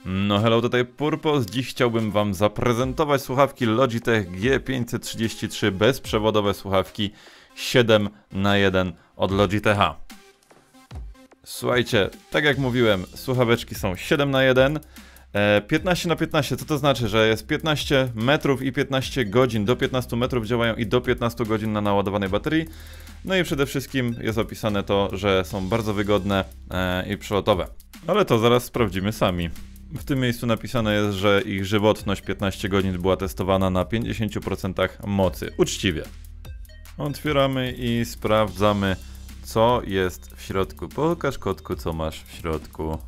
No hello, tutaj Purpos. Dziś chciałbym wam zaprezentować słuchawki Logitech G533 bezprzewodowe słuchawki 7×1 od Logitecha. Słuchajcie, tak jak mówiłem, słuchaweczki są 7×1, 15×15, co to znaczy, że jest 15 metrów i 15 godzin, do 15 metrów działają i do 15 godzin na naładowanej baterii. No i przede wszystkim jest opisane to, że są bardzo wygodne i przelotowe. Ale to zaraz sprawdzimy sami. W tym miejscu napisane jest, że ich żywotność 15 godzin była testowana na 50% mocy. Uczciwie. Otwieramy i sprawdzamy, co jest w środku. Pokaż, kotku, co masz w środku.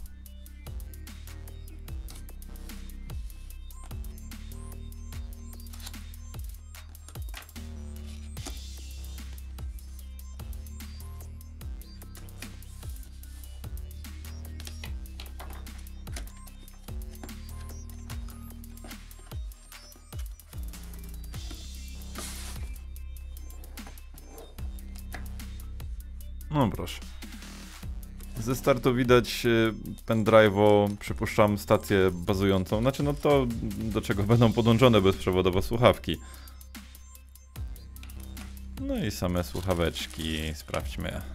No proszę. Ze startu widać pendrive'o, przypuszczam, stację bazującą. Znaczy no to, do czego będą podłączone bezprzewodowo słuchawki. No i same słuchaweczki, sprawdźmy je.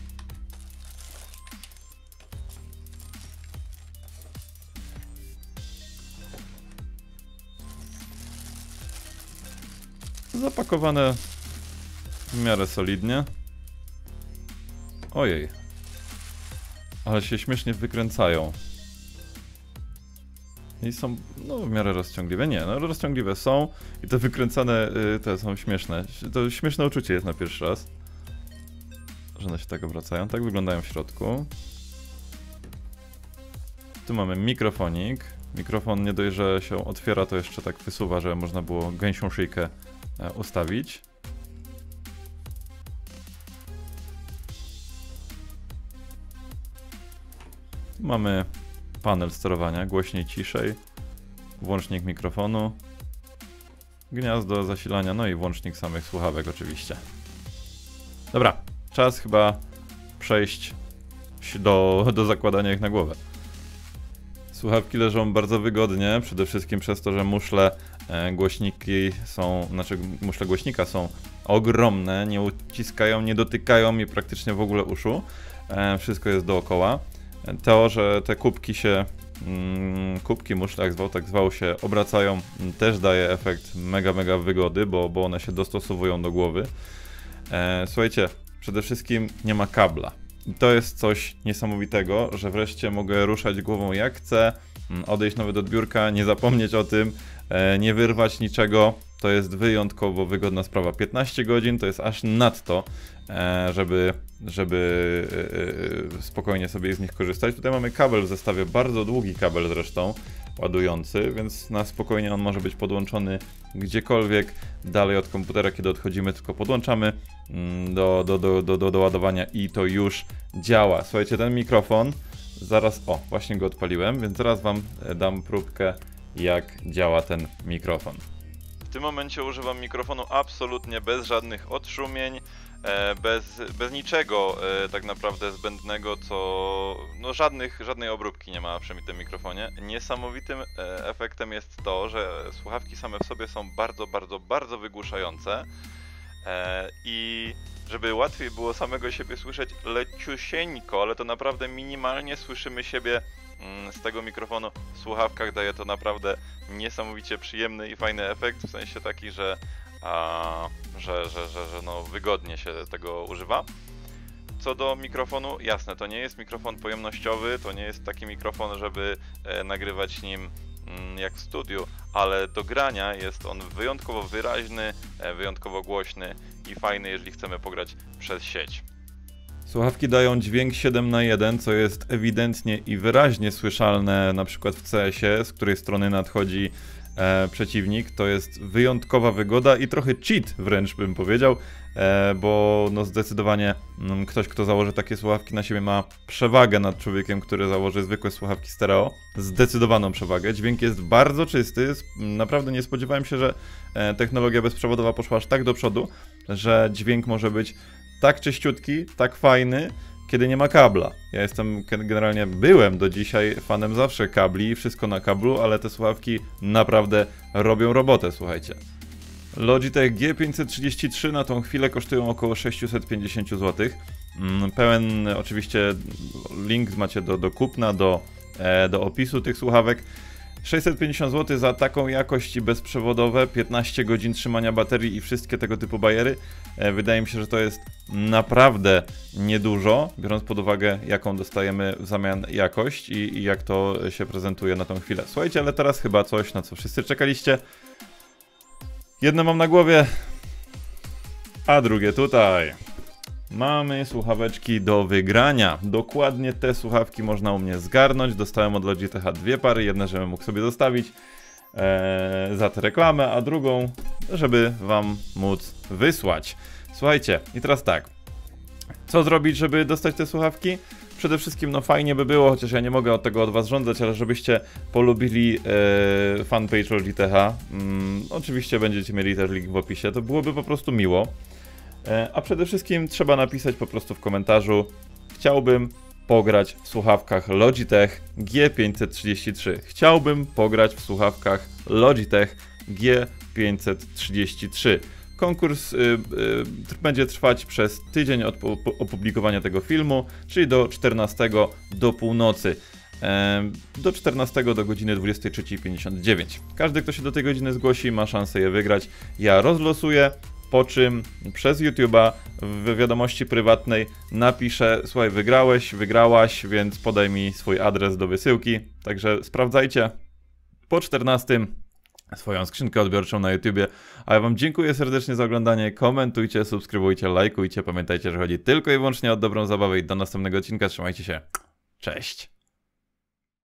Zapakowane w miarę solidnie. Ojej. Ale się śmiesznie wykręcają. I są, no, w miarę rozciągliwe. Nie, no rozciągliwe są. I te wykręcane, te są śmieszne. To śmieszne uczucie jest na pierwszy raz. Że one się tak obracają. Tak wyglądają w środku. Tu mamy mikrofonik. Mikrofon nie dość, że się otwiera, to jeszcze tak wysuwa, że można było gęsią szyjkę ustawić. Mamy panel sterowania, głośniej, ciszej, włącznik mikrofonu, gniazdo zasilania, no i włącznik samych słuchawek oczywiście. Dobra, czas chyba przejść do zakładania ich na głowę. Słuchawki leżą bardzo wygodnie, przede wszystkim przez to, że muszle muszle głośnika są ogromne, nie uciskają, nie dotykają mi praktycznie w ogóle uszu. Wszystko jest dookoła. To, że te kubki muszle, jak tak zwał, się obracają, też daje efekt mega wygody, bo one się dostosowują do głowy. Słuchajcie, przede wszystkim nie ma kabla. I to jest coś niesamowitego, że wreszcie mogę ruszać głową jak chcę, odejść nawet od biurka, nie zapomnieć o tym, nie wyrwać niczego. To jest wyjątkowo wygodna sprawa. 15 godzin to jest aż nadto, żeby spokojnie sobie z nich korzystać. Tutaj mamy kabel w zestawie, bardzo długi kabel zresztą, ładujący, więc na spokojnie on może być podłączony gdziekolwiek dalej od komputera, kiedy odchodzimy, tylko podłączamy do ładowania i to już działa. Słuchajcie, ten mikrofon, zaraz, o, właśnie go odpaliłem, więc zaraz wam dam próbkę, jak działa ten mikrofon. W tym momencie używam mikrofonu absolutnie bez żadnych odszumień, bez niczego tak naprawdę zbędnego, co no żadnej obróbki nie ma przy tym mikrofonie. Niesamowitym efektem jest to, że słuchawki same w sobie są bardzo wygłuszające i żeby łatwiej było samego siebie słyszeć leciusieńko, ale to naprawdę minimalnie słyszymy siebie z tego mikrofonu w słuchawkach. Daje to naprawdę niesamowicie przyjemny i fajny efekt, w sensie taki, że no wygodnie się tego używa. Co do mikrofonu, jasne, to nie jest mikrofon pojemnościowy, to nie jest taki mikrofon, żeby nagrywać nim jak w studiu, ale do grania jest on wyjątkowo wyraźny, wyjątkowo głośny i fajny, jeżeli chcemy pograć przez sieć. Słuchawki dają dźwięk 7×1, co jest ewidentnie i wyraźnie słyszalne na przykład w CS-ie, z której strony nadchodzi przeciwnik. To jest wyjątkowa wygoda i trochę cheat wręcz bym powiedział, bo no zdecydowanie ktoś, kto założy takie słuchawki na siebie, ma przewagę nad człowiekiem, który założy zwykłe słuchawki stereo. Zdecydowaną przewagę. Dźwięk jest bardzo czysty. Naprawdę nie spodziewałem się, że technologia bezprzewodowa poszła aż tak do przodu, że dźwięk może być tak czyściutki, tak fajny, kiedy nie ma kabla. Ja generalnie byłem do dzisiaj fanem zawsze kabli, wszystko na kablu, ale te słuchawki naprawdę robią robotę, słuchajcie. Logitech G533 na tą chwilę kosztują około 650 zł. Pełen oczywiście link macie do kupna, do opisu tych słuchawek. 650 zł za taką jakość i bezprzewodowe, 15 godzin trzymania baterii i wszystkie tego typu bajery. Wydaje mi się, że to jest naprawdę niedużo, biorąc pod uwagę, jaką dostajemy w zamian jakość i jak to się prezentuje na tą chwilę. Słuchajcie, ale teraz chyba coś, na co wszyscy czekaliście. Jedno mam na głowie, a drugie tutaj. Mamy słuchaweczki do wygrania. Dokładnie te słuchawki można u mnie zgarnąć. Dostałem od Logitecha 2 pary. Jedne, żebym mógł sobie zostawić za tę reklamę, a drugą, żeby wam móc wysłać. Słuchajcie, i teraz tak. Co zrobić, żeby dostać te słuchawki? Przede wszystkim, no fajnie by było, chociaż ja nie mogę tego od was żądać, ale żebyście polubili fanpage Logitecha. Oczywiście będziecie mieli też link w opisie, to byłoby po prostu miło. A przede wszystkim trzeba napisać po prostu w komentarzu: chciałbym pograć w słuchawkach Logitech G533. Chciałbym pograć w słuchawkach Logitech G533. Konkurs będzie trwać przez tydzień od opublikowania tego filmu, czyli do 14 do północy. Do 14 do godziny 23:59. Każdy, kto się do tej godziny zgłosi, ma szansę je wygrać. Ja rozlosuję, po czym przez YouTube'a w wiadomości prywatnej napiszę: słuchaj, wygrałeś, wygrałaś, więc podaj mi swój adres do wysyłki. Także sprawdzajcie po 14 swoją skrzynkę odbiorczą na YouTubie. A ja wam dziękuję serdecznie za oglądanie. Komentujcie, subskrybujcie, lajkujcie. Pamiętajcie, że chodzi tylko i wyłącznie o dobrą zabawę i do następnego odcinka. Trzymajcie się. Cześć!